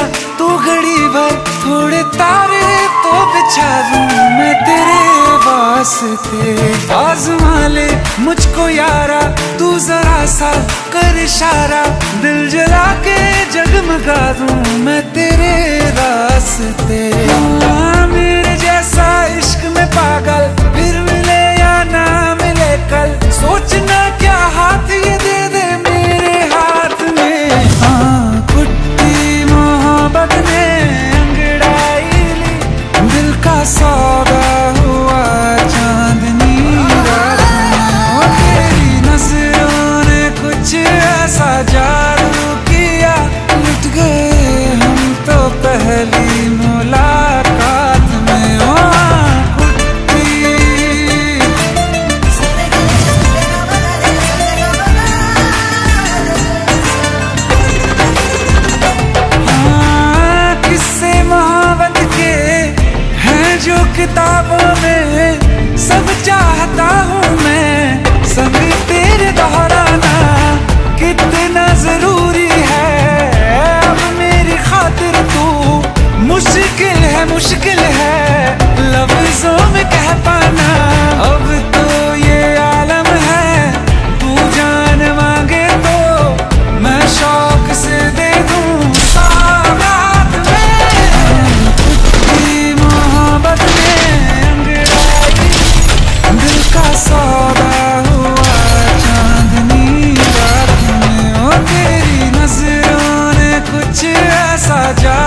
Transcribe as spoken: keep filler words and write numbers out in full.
तू घड़ी भर, थोड़े तारे तो बिछा दूं मैं तेरे वास्ते। आज़मा ले मुझको यारा, तू जरा सा कर इशारा, दिल जला के जगमगा दूं मैं तेरे रास्ते। मेरे जैसा इश्क में पागल फिर मिले या ना मिले कल, सोचना क्या हाथ ये दे दे मेरे हाथ में। हाँ कुट्टी मोहब्बत ने अंगड़ाई ली, दिल का सौदा हुआ चांदनी रात में। तेरी नजरों ने कुछ ऐसा जादू किया, लुट गए हम तो पहली मुलाकात में। ओ किताबों में सब चाहता हूँ मैं, संग तेरे दोहराना कितना जरूरी है। अब मेरी खातिर तू मुश्किल है, मुश्किल है लफ्जों में कह पाना। अब तो ये आलम है, तू जान मांगे तो मैं शौक से दे दूँ सौगात में। कुछ मोहब्बत सौदा हुआ चांदनी रात में। ओ तेरी नजरों ने कुछ ऐसा जा